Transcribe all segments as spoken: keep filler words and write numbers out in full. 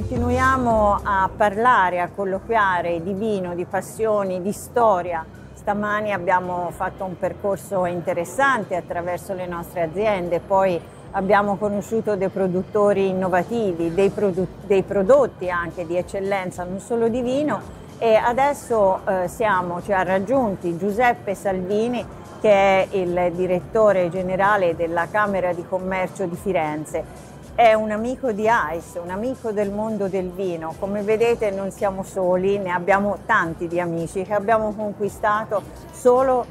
continuiamo a parlare, a colloquiare di vino, di passioni, di storia. Stamani abbiamo fatto un percorso interessante attraverso le nostre aziende, poi abbiamo conosciuto dei produttori innovativi, dei, produ dei prodotti anche di eccellenza, non solo di vino, e adesso eh, siamo, ci ha raggiunti Giuseppe Salvini, che è il direttore generale della Camera di Commercio di Firenze. È un amico di AIS, un amico del mondo del vino. Come vedete non siamo soli, ne abbiamo tanti di amici che abbiamo conquistato solo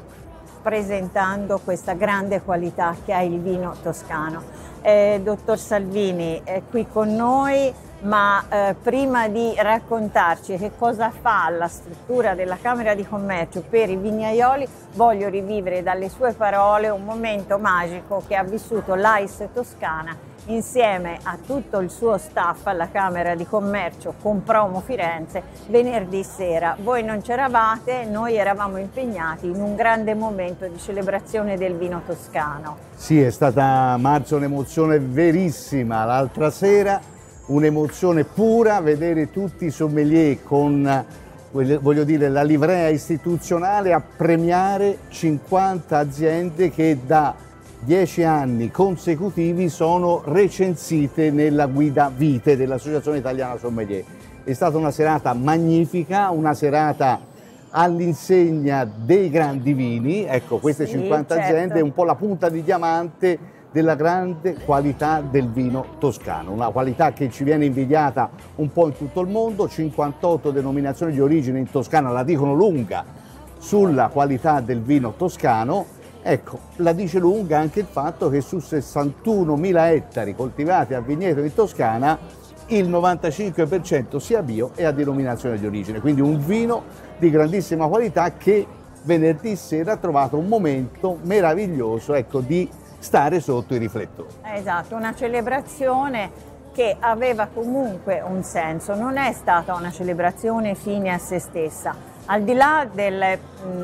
presentando questa grande qualità che ha il vino toscano. Eh, dottor Salvini è qui con noi, ma eh, prima di raccontarci che cosa fa la struttura della Camera di Commercio per i vignaioli, voglio rivivere dalle sue parole un momento magico che ha vissuto l'AIS Toscana insieme a tutto il suo staff alla Camera di Commercio con Promo Firenze venerdì sera. Voi non c'eravate, noi eravamo impegnati in un grande momento di celebrazione del vino toscano. Sì, è stata, Marzio, un'emozione verissima l'altra sera, un'emozione pura vedere tutti i sommelier con, voglio dire, la livrea istituzionale a premiare cinquanta aziende che da dieci anni consecutivi sono recensite nella guida vite dell'Associazione Italiana Sommelier. È stata una serata magnifica, una serata all'insegna dei grandi vini, ecco, queste sì, cinquanta certo. aziende, un po' la punta di diamante della grande qualità del vino toscano, una qualità che ci viene invidiata un po' in tutto il mondo. Cinquantotto denominazioni di origine in Toscana la dicono lunga sulla qualità del vino toscano. Ecco, la dice lunga anche il fatto che su sessantunomila ettari coltivati a vigneto in Toscana il novantacinque per cento sia bio e a denominazione di origine, quindi un vino di grandissima qualità che venerdì sera ha trovato un momento meraviglioso, ecco, di stare sotto i riflettori. Esatto, una celebrazione che aveva comunque un senso, non è stata una celebrazione fine a se stessa. Al di là del,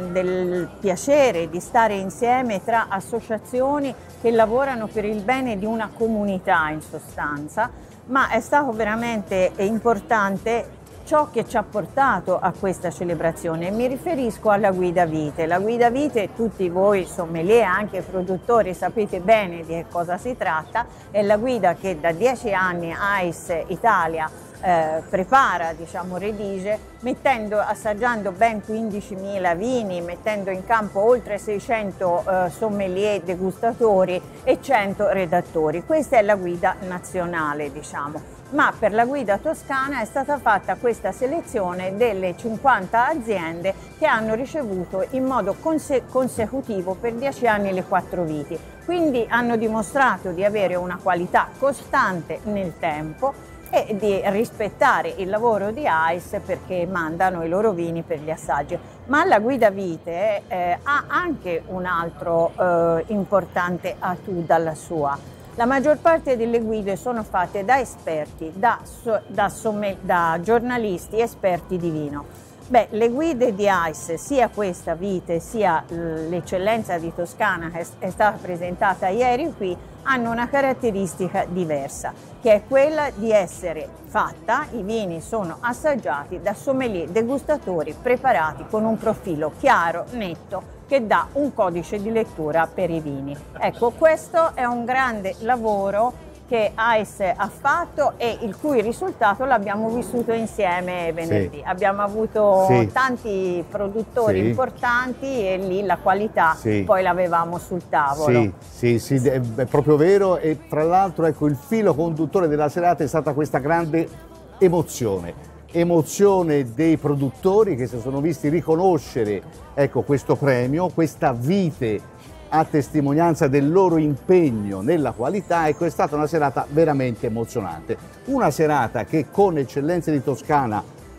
del piacere di stare insieme tra associazioni che lavorano per il bene di una comunità in sostanza, ma è stato veramente importante ciò che ci ha portato a questa celebrazione. Mi riferisco alla guida vite. La guida vite, tutti voi sommelier, anche produttori, sapete bene di che cosa si tratta, è la guida che da dieci anni AIS Italia Eh, prepara, diciamo, redige, mettendo, assaggiando ben quindicimila vini, mettendo in campo oltre seicento eh, sommelier degustatori e cento redattori. Questa è la guida nazionale, diciamo. Ma per la guida toscana è stata fatta questa selezione delle cinquanta aziende che hanno ricevuto in modo conse consecutivo per dieci anni le quattro viti. Quindi hanno dimostrato di avere una qualità costante nel tempo e di rispettare il lavoro di AIS perché mandano i loro vini per gli assaggi. Ma la guida vite eh, ha anche un altro eh, importante atu dalla sua. La maggior parte delle guide sono fatte da esperti, da, da, da giornalisti esperti di vino. Beh, le guide di AIS, sia questa vite sia l'eccellenza di Toscana che è stata presentata ieri qui, hanno una caratteristica diversa, che è quella di essere fatta, i vini sono assaggiati da sommelier degustatori preparati con un profilo chiaro, netto, che dà un codice di lettura per i vini. Ecco, questo è un grande lavoro che AIS ha fatto e il cui risultato l'abbiamo vissuto insieme venerdì. Sì. Abbiamo avuto sì. tanti produttori sì. importanti e lì la qualità sì. poi l'avevamo sul tavolo. Sì, sì, sì, è proprio vero, e tra l'altro ecco, il filo conduttore della serata è stata questa grande emozione. Emozione dei produttori che si sono visti riconoscere, ecco, questo premio, questa vite a testimonianza del loro impegno nella qualità. Ecco, è stata una serata veramente emozionante. Una serata che con Eccellenze di Toscana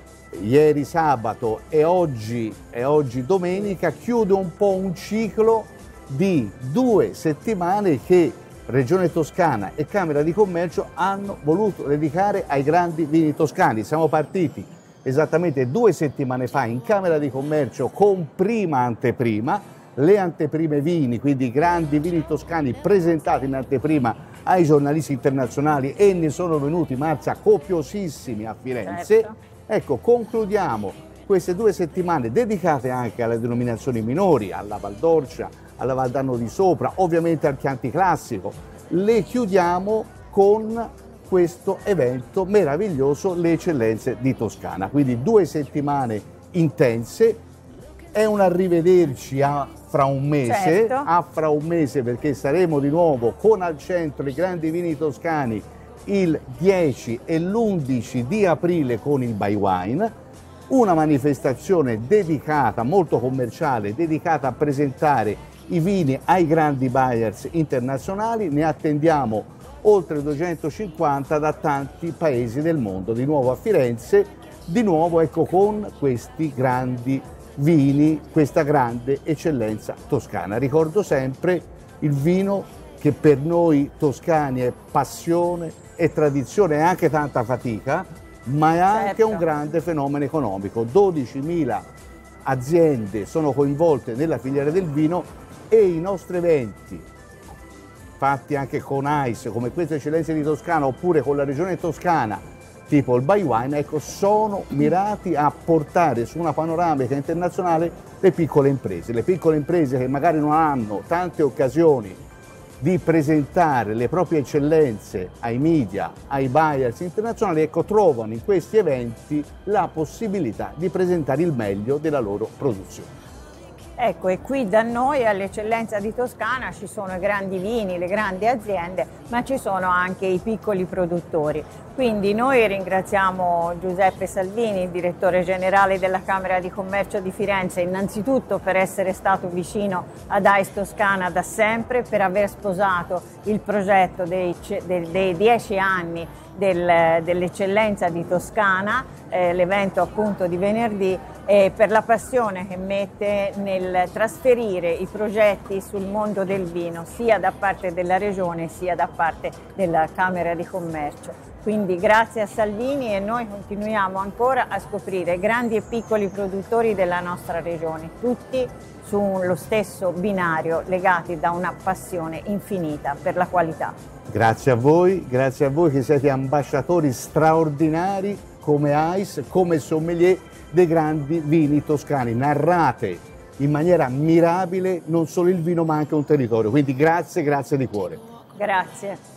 ieri sabato e oggi, e oggi domenica chiude un po' un ciclo di due settimane che Regione Toscana e Camera di Commercio hanno voluto dedicare ai grandi vini toscani. Siamo partiti esattamente due settimane fa in Camera di Commercio con prima anteprima, le anteprime vini, quindi i grandi vini toscani presentati in anteprima ai giornalisti internazionali, e ne sono venuti, Marzia, copiosissimi a Firenze. Certo. Ecco, concludiamo queste due settimane dedicate anche alle denominazioni minori, alla Val d'Orcia, alla Val d'Arno di Sopra, ovviamente al Chianti Classico. Le chiudiamo con questo evento meraviglioso, le eccellenze di Toscana. Quindi due settimane intense, è un arrivederci a fra un mese, certo. a fra un mese, perché saremo di nuovo con al centro i grandi vini toscani il dieci e l'undici di aprile con il By Wine, una manifestazione dedicata, molto commerciale, dedicata a presentare i vini ai grandi buyers internazionali. Ne attendiamo oltre duecentocinquanta da tanti paesi del mondo, di nuovo a Firenze, di nuovo ecco con questi grandi vini, questa grande eccellenza toscana. Ricordo sempre il vino che per noi toscani è passione, è tradizione, è anche tanta fatica, ma è anche certo. un grande fenomeno economico. dodicimila aziende sono coinvolte nella filiera del vino, e i nostri eventi, fatti anche con A I S, come queste eccellenze di Toscana, oppure con la regione toscana, tipo il By Wine, ecco, sono mirati a portare su una panoramica internazionale le piccole imprese, le piccole imprese che magari non hanno tante occasioni di presentare le proprie eccellenze ai media, ai buyers internazionali, ecco, trovano in questi eventi la possibilità di presentare il meglio della loro produzione. Ecco, e qui da noi all'Eccellenza di Toscana ci sono i grandi vini, le grandi aziende, ma ci sono anche i piccoli produttori. Quindi noi ringraziamo Giuseppe Salvini, il direttore generale della Camera di Commercio di Firenze, innanzitutto per essere stato vicino ad A I S Toscana da sempre, per aver sposato il progetto dei, dei, dei dieci anni del, dell'Eccellenza di Toscana, eh, l'evento appunto di venerdì, e per la passione che mette nel trasferire i progetti sul mondo del vino, sia da parte della Regione sia da parte della Camera di Commercio. Quindi grazie a Salvini, e noi continuiamo ancora a scoprire grandi e piccoli produttori della nostra Regione, tutti sullo stesso binario, legati da una passione infinita per la qualità. Grazie a voi, grazie a voi che siete ambasciatori straordinari come A I S, come sommelier dei grandi vini toscani. Narrate in maniera mirabile non solo il vino ma anche un territorio. Quindi grazie, grazie di cuore. Grazie.